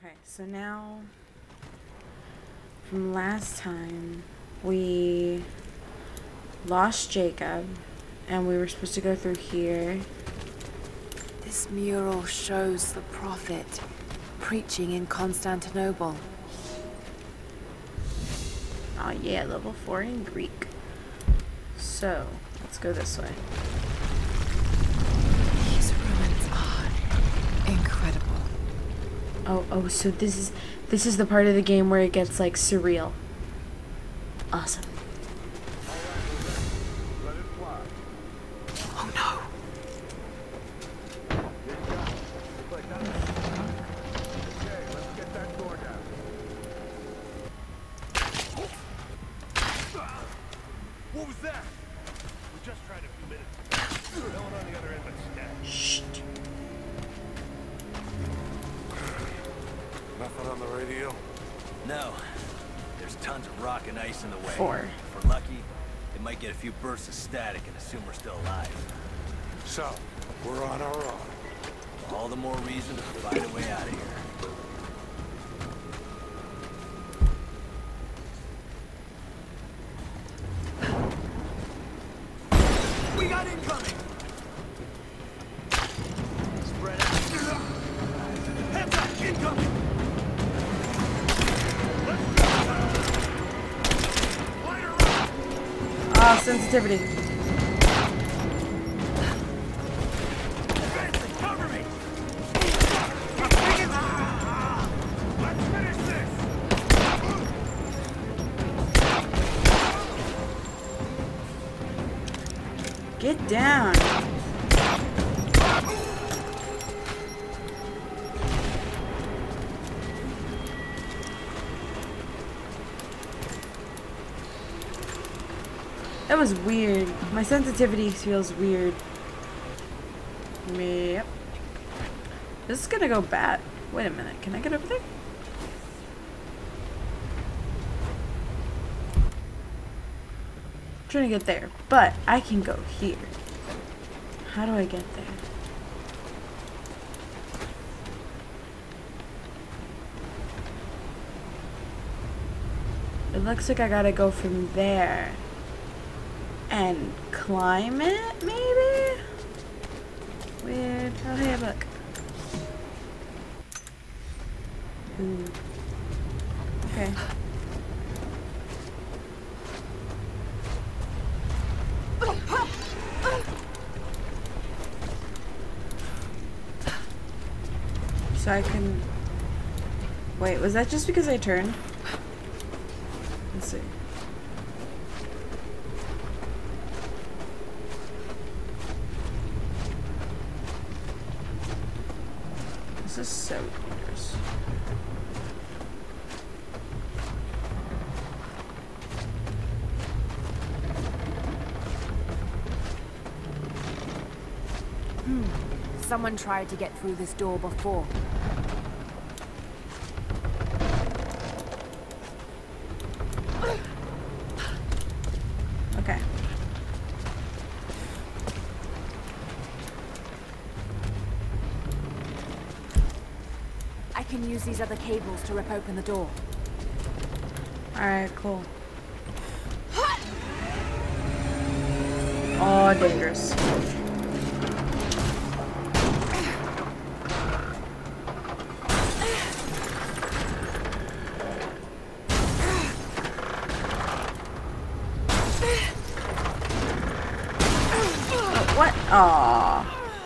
Okay, so now from last time we lost Jacob and we were supposed to go through here. This mural shows the prophet preaching in Constantinople. Oh yeah, level 4 in Greek. So, let's go this way. These ruins are incredible. Oh, so this is the part of the game where it gets like surreal. Awesome. Oh no. What was that? We just tried a few minutes. No one on the other end but Stat. Shh. Nothing on the radio? No. There's tons of rock and ice in the way. 4. If we're lucky, they might get a few bursts of static and assume we're still alive. So, we're on our own. All the more reason to find a way out of here. We got incoming! Spread out. Heads up, incoming! Light her up! Ah, sensitivity. Bentley, cover me! Let's finish this! Get down. That was weird. My sensitivity feels weird. Yep. This is gonna go bad. Wait a minute. Can I get over there? I'm trying to get there, but I can go here. How do I get there? It looks like I gotta go from there and climb it, maybe? Weird. Oh, hey, look. Ooh. Okay. So I can... Wait, was that just because I turned? Let's see. This is so dangerous. Someone tried to get through this door before. Okay. I can use these other cables to rip open the door. Alright, cool. Oh, dangerous. Oh, what? Aww.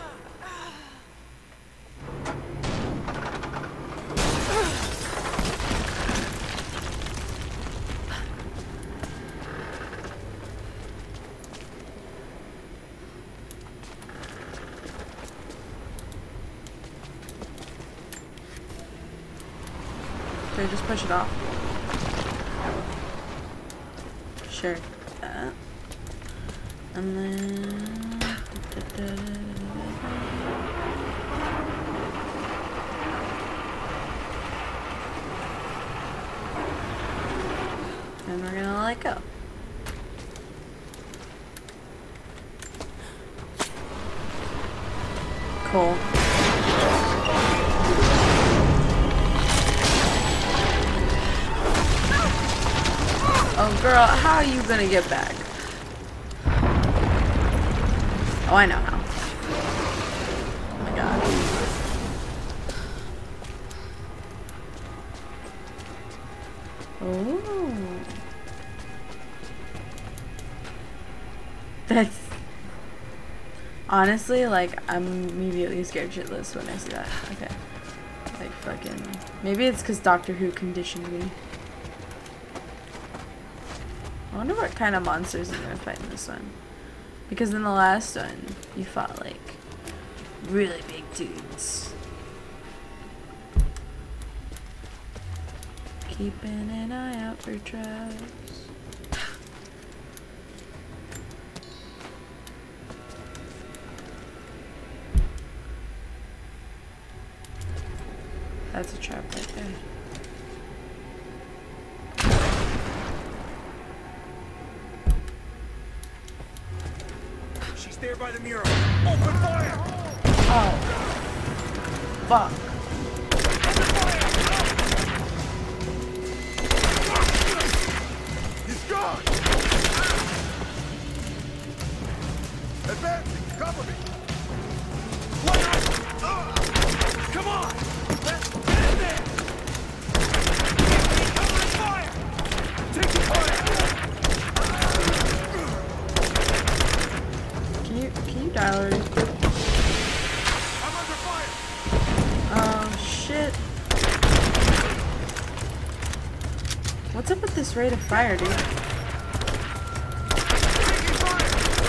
Did I just push it off? Sure. And then... And we're gonna let go. Cool. Girl, how are you gonna get back? Oh, I know how. Oh my god. Oh. That's... Honestly, like, I'm immediately scared shitless when I see that. Okay. Like, fucking... Maybe it's because Doctor Who conditioned me. I wonder what kind of monsters I'm gonna fight in this one. Because in the last one, you fought, like, really big dudes. Keeping an eye out for traps. That's a trap right there. She's there by the mural. Open fire! Oh. Fuck. He's gone! Advancing! Cover me! Come on! Get in there! Covering fire! Taking fire! Can you die already? I'm under fire! Oh shit. What's up with this rate of fire, dude? Taking fire!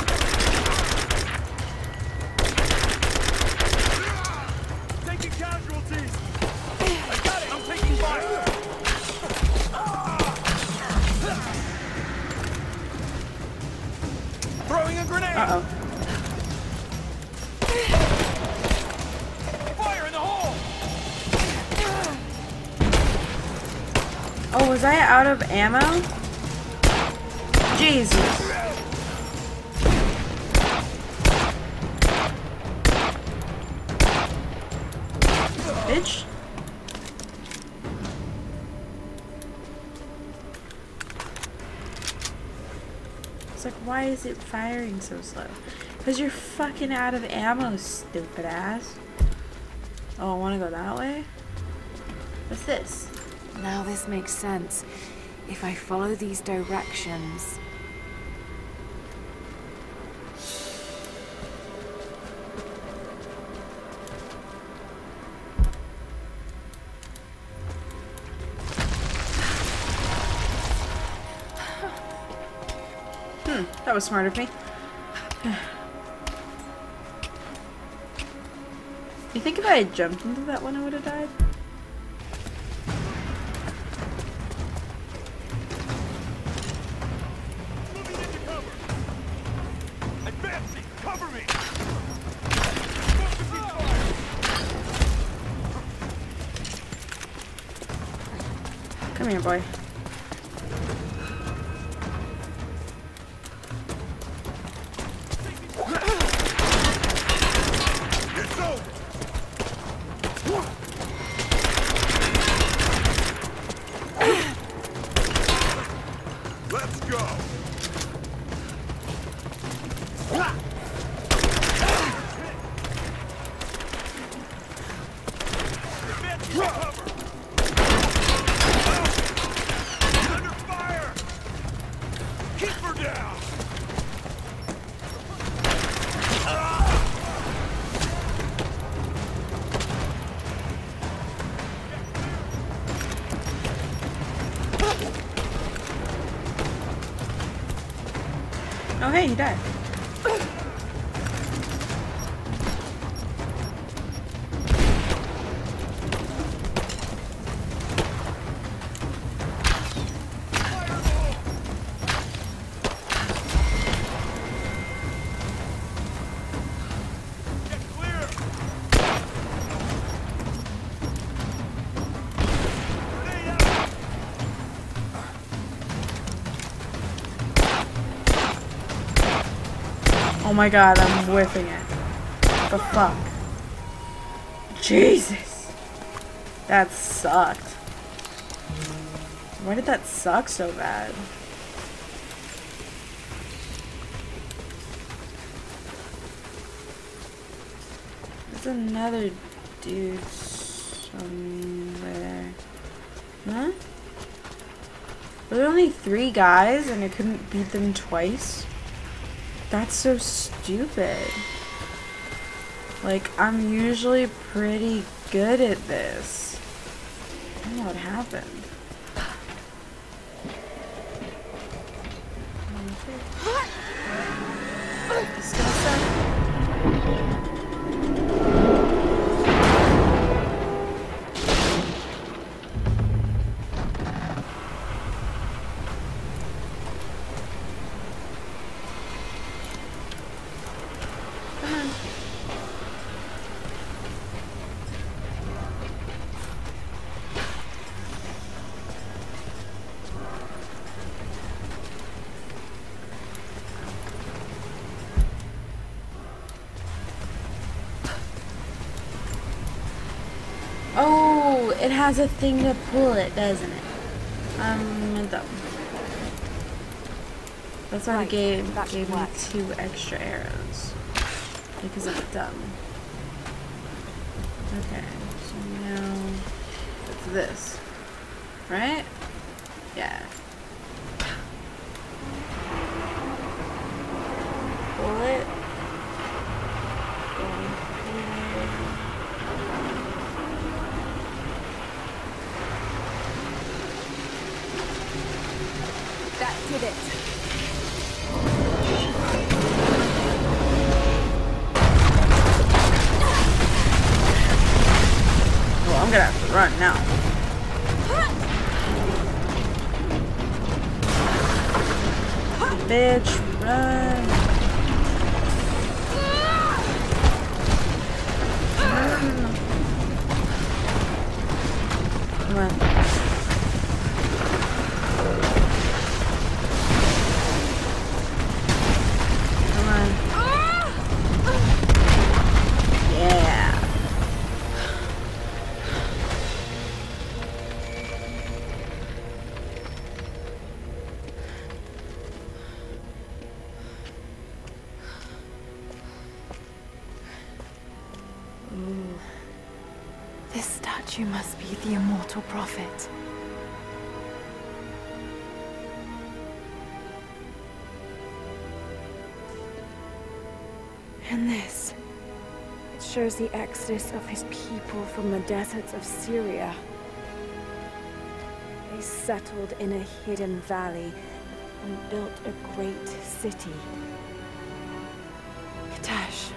Taking casualties! I got it! I'm taking fire! Throwing a grenade! Uh-oh. Fire in the hole! Oh, was I out of ammo? Jesus. Bitch. It's like, why is it firing so slow? Because you're fucking out of ammo, stupid ass. Oh, I want to go that way? What's this? Now this makes sense. If I follow these directions... That was smart of me. You think if I had jumped into that one I would have died? Moving into cover! Advancing! Cover me! Focusing fire! Come here, boy. It's over! Let's go! Advancing cover! Under fire! Keep her down! Oh hey, he died. Get clear! Grenade out! Oh my god, I'm whiffing it. What the fuck? Jesus! That sucked. Why did that suck so bad? There's another dude somewhere. Huh? There were only 3 guys and I couldn't beat them twice? That's so stupid. Like, I'm usually pretty good at this. I don't know what happened. This gonna suck. Oh, it has a thing to pull it, doesn't it? I'm dumb. That's why the game gave me 2 extra arrows. Because I'm dumb. Okay, so now it's this. Right? Yeah. Pull it. That did it. Well, I'm gonna have to run now. Bitch, run. Come on. Come on. Yeah. This statue must be the immortal prophet. And this, it shows the exodus of his people from the deserts of Syria. They settled in a hidden valley and built a great city. Katash.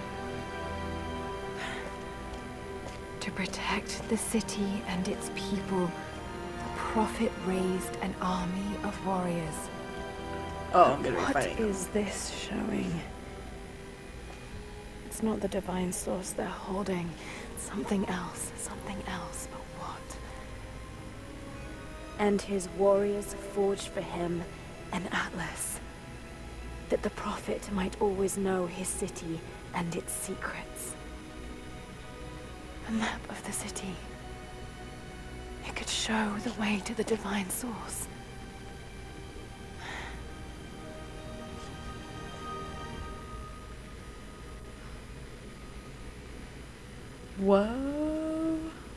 To protect the city and its people, the prophet raised an army of warriors. Oh, I'm gonna be What fighting. is this showing? It's not the divine source they're holding. Something else, but what? And his warriors forged for him an atlas, that the prophet might always know his city and its secrets. A map of the city. It could show the way to the divine source. Whoa.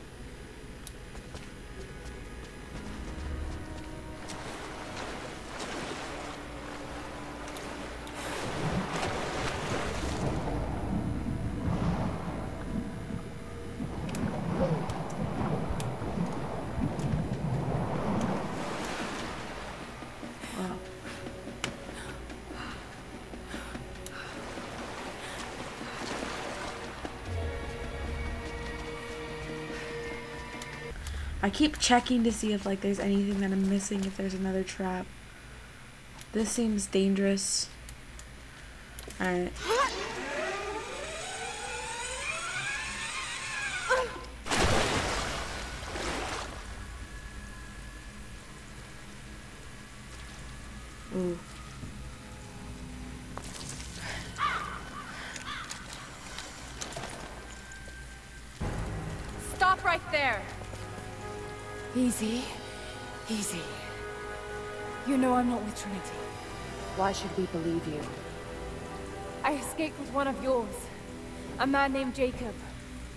I keep checking to see if like there's anything that I'm missing, if there's another trap. This seems dangerous. Alright. Ooh. Stop right there! Easy. Easy. You know I'm not with Trinity. Why should we believe you? I escaped with one of yours. A man named Jacob.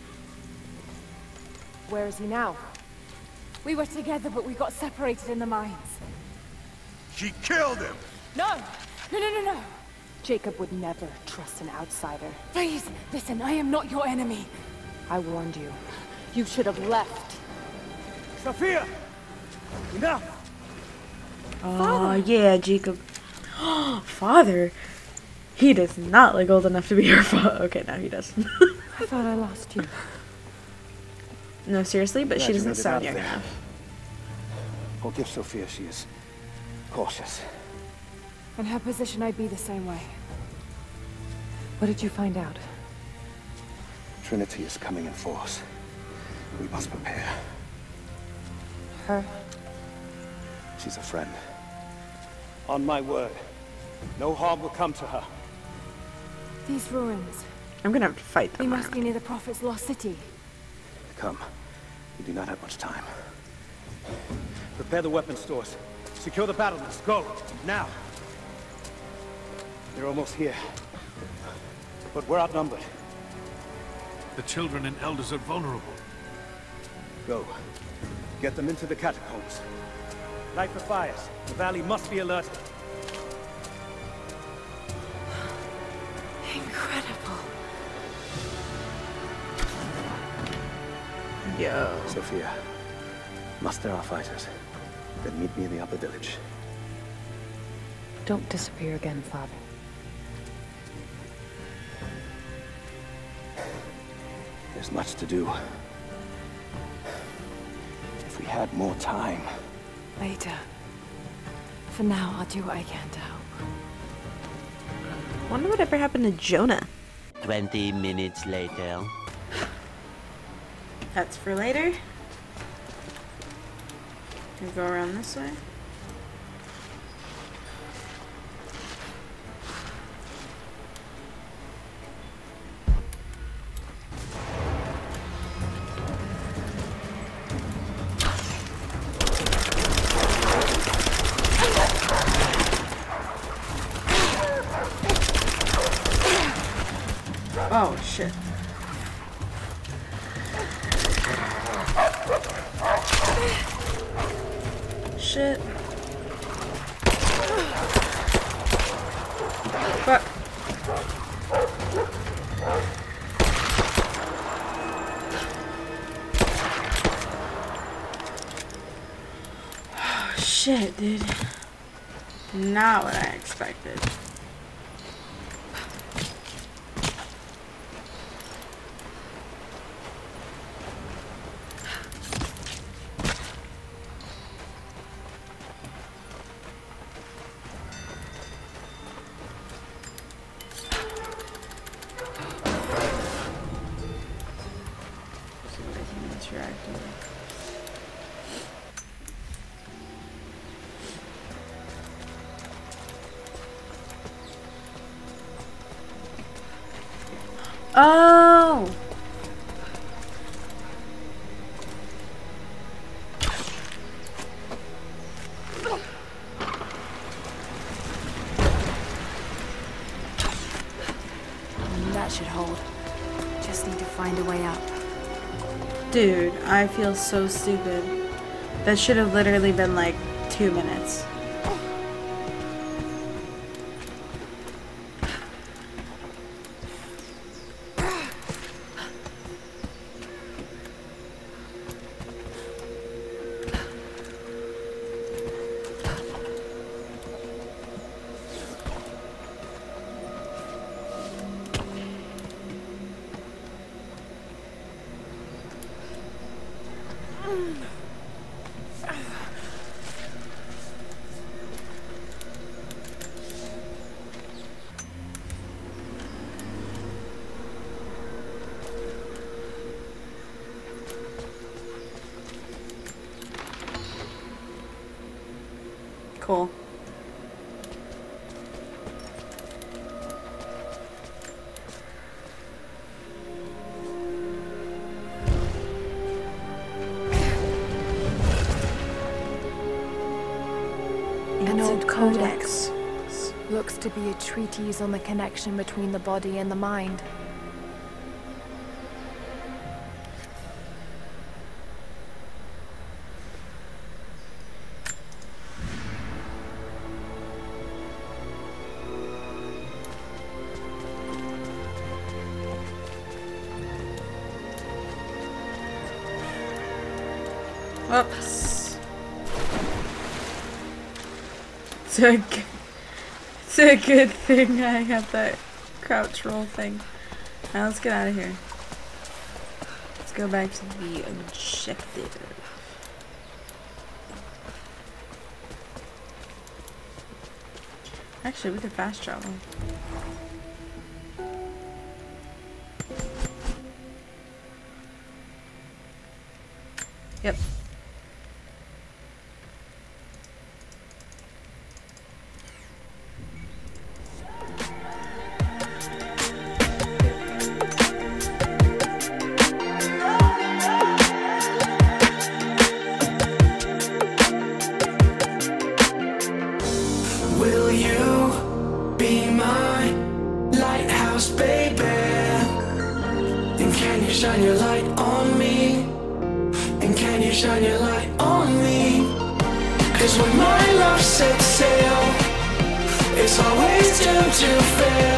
Where is he now? We were together, but we got separated in the mines. She killed him! No! No, no, no, no! Jacob would never trust an outsider. Please, listen, I am not your enemy. I warned you. You should have left. Sophia! Enough! Oh, yeah, Jacob. Father? He does not look old enough to be her father. Okay, now he does. I thought I lost you. No, seriously, but she Glad you doesn't made it sound out of young there. enough. Forgive Sophia, she is cautious. In her position, I'd be the same way. What did you find out? Trinity is coming in force. We must prepare. Her? She's a friend. On my word, no harm will come to her. These ruins. I'm gonna have to fight They them. must be near the Prophet's lost city. Come. We do not have much time. Prepare the weapon stores. Secure the battlements. Go! Now! They're almost here. But we're outnumbered. The children and elders are vulnerable. Go. Get them into the catacombs. Light the fires. The valley must be alerted. Incredible. Yo. Sophia, muster our fighters. Then meet me in the upper village. Don't disappear again, Father. There's much to do. If we had more time. Later. For now, I'll do what I can to help. Wonder whatever happened to Jonah. 20 minutes later. That's for later. We go around this way. Oh shit. Shit. Fuck. Oh, shit, dude. Not what I expected. Oh! That should hold. Just need to find a way up. Dude, I feel so stupid. That should have literally been like 2 minutes. Cool. An Ancient old codex. Looks to be a treatise on the connection between the body and the mind. Whoops. It's a good thing I have that crouch roll thing. Now let's get out of here. Let's go back to the objective. Actually, we could fast travel. Yep. Will you be my lighthouse, baby? And can you shine your light on me? And can you shine your light on me? 'Cause when my love sets sail, it's always doomed to fail.